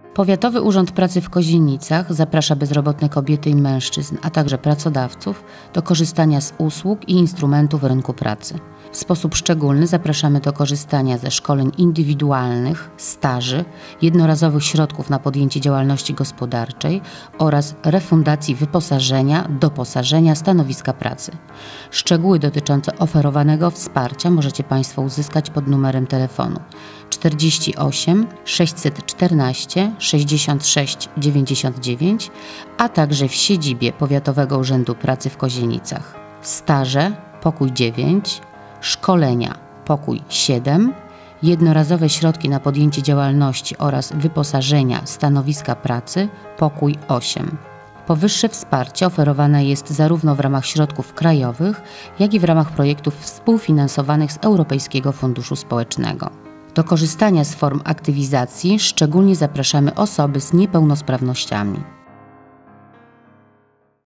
Powiatowy Urząd Pracy w Kozienicach zaprasza bezrobotne kobiety i mężczyzn, a także pracodawców do korzystania z usług i instrumentów rynku pracy. W sposób szczególny zapraszamy do korzystania ze szkoleń indywidualnych, staży, jednorazowych środków na podjęcie działalności gospodarczej oraz refundacji wyposażenia, doposażenia stanowiska pracy. Szczegóły dotyczące oferowanego wsparcia możecie Państwo uzyskać pod numerem telefonu 48 614 66 99, a także w siedzibie Powiatowego Urzędu Pracy w Kozienicach. Staże pokój 9, szkolenia pokój 7, jednorazowe środki na podjęcie działalności oraz wyposażenia stanowiska pracy pokój 8. Powyższe wsparcie oferowane jest zarówno w ramach środków krajowych, jak i w ramach projektów współfinansowanych z Europejskiego Funduszu Społecznego. Do korzystania z form aktywizacji szczególnie zapraszamy osoby z niepełnosprawnościami.